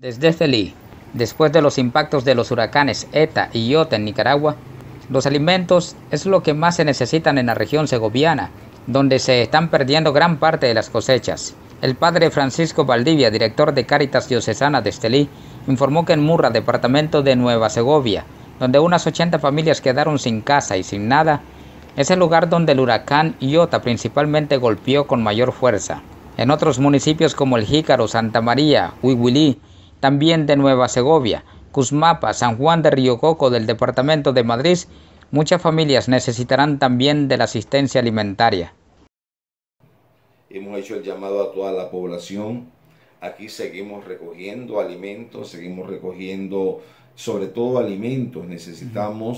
Desde Estelí, después de los impactos de los huracanes ETA y Iota en Nicaragua, los alimentos es lo que más se necesitan en la región segoviana, donde se están perdiendo gran parte de las cosechas. El padre Francisco Valdivia, director de Cáritas Diocesana de Estelí, informó que en Murra, departamento de Nueva Segovia, donde unas 80 familias quedaron sin casa y sin nada, es el lugar donde el huracán Iota principalmente golpeó con mayor fuerza. En otros municipios como El Jícaro, Santa María, Huihuilí, también de Nueva Segovia, Cusmapa, San Juan de Río Coco del departamento de Madrid, muchas familias necesitarán también de la asistencia alimentaria. Hemos hecho el llamado a toda la población. Aquí seguimos recogiendo alimentos, seguimos recogiendo sobre todo alimentos. Necesitamos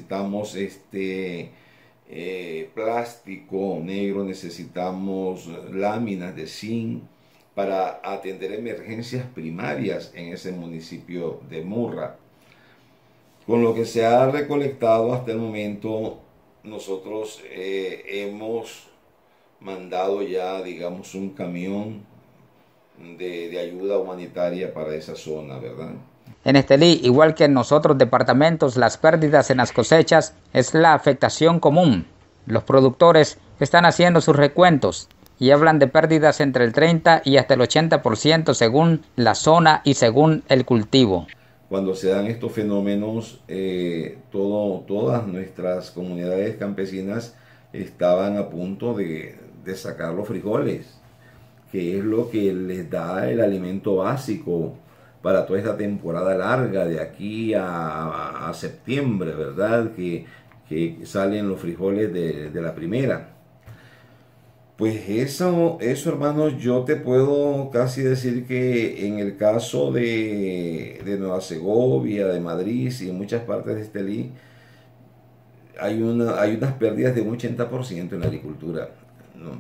plástico negro, necesitamos láminas de zinc para atender emergencias primarias en ese municipio de Murra. Con lo que se ha recolectado hasta el momento, nosotros hemos mandado ya, digamos, un camión de ayuda humanitaria para esa zona, ¿verdad? En Estelí, igual que en los otros departamentos, las pérdidas en las cosechas es la afectación común. Los productores están haciendo sus recuentos y hablan de pérdidas entre el 30 y hasta el 80% según la zona y según el cultivo. Cuando se dan estos fenómenos, todas nuestras comunidades campesinas estaban a punto de sacar los frijoles, que es lo que les da el alimento básico para toda esta temporada larga de aquí a septiembre, ¿verdad? Que salen los frijoles de la primera. Pues eso, hermanos, yo te puedo casi decir que en el caso de Nueva Segovia, de Madrid y en muchas partes de Estelí, hay unas pérdidas de un 80% en la agricultura, ¿no?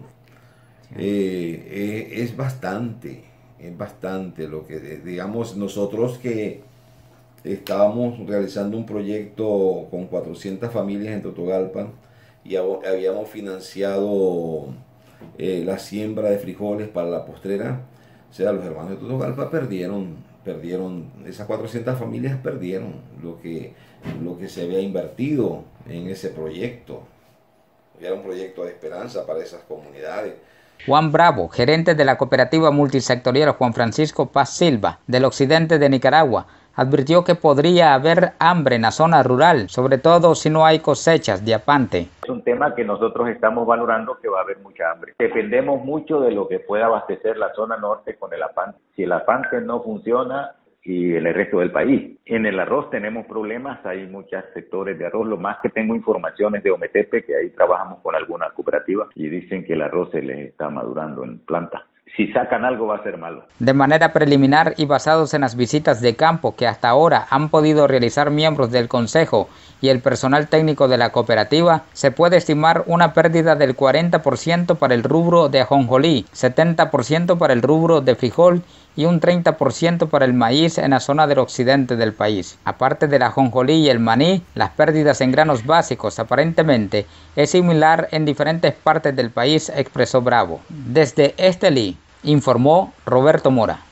Es bastante lo que, digamos, nosotros que estábamos realizando un proyecto con 400 familias en Totogalpa y habíamos financiado la siembra de frijoles para la postrera. O sea, los hermanos de Totogalpa perdieron, esas 400 familias perdieron lo que se había invertido en ese proyecto. Era un proyecto de esperanza para esas comunidades. Juan Bravo, gerente de la cooperativa multisectorial Juan Francisco Paz Silva, del occidente de Nicaragua, advirtió que podría haber hambre en la zona rural, sobre todo si no hay cosechas de apante. Es un tema que nosotros estamos valorando, que va a haber mucha hambre. Dependemos mucho de lo que pueda abastecer la zona norte con el apante. Si el apante no funciona, y en el resto del país. En el arroz tenemos problemas, hay muchos sectores de arroz. Lo más que tengo informaciones de Ometepe, que ahí trabajamos con algunas cooperativas y dicen que el arroz se les está madurando en planta. Si sacan algo va a ser malo. De manera preliminar y basados en las visitas de campo que hasta ahora han podido realizar miembros del Consejo y el personal técnico de la cooperativa, se puede estimar una pérdida del 40% para el rubro de ajonjolí, 70% para el rubro de frijol y un 30% para el maíz en la zona del occidente del país. Aparte del ajonjolí y el maní, las pérdidas en granos básicos aparentemente es similar en diferentes partes del país, expresó Bravo. Desde Estelí, informó Roberto Mora.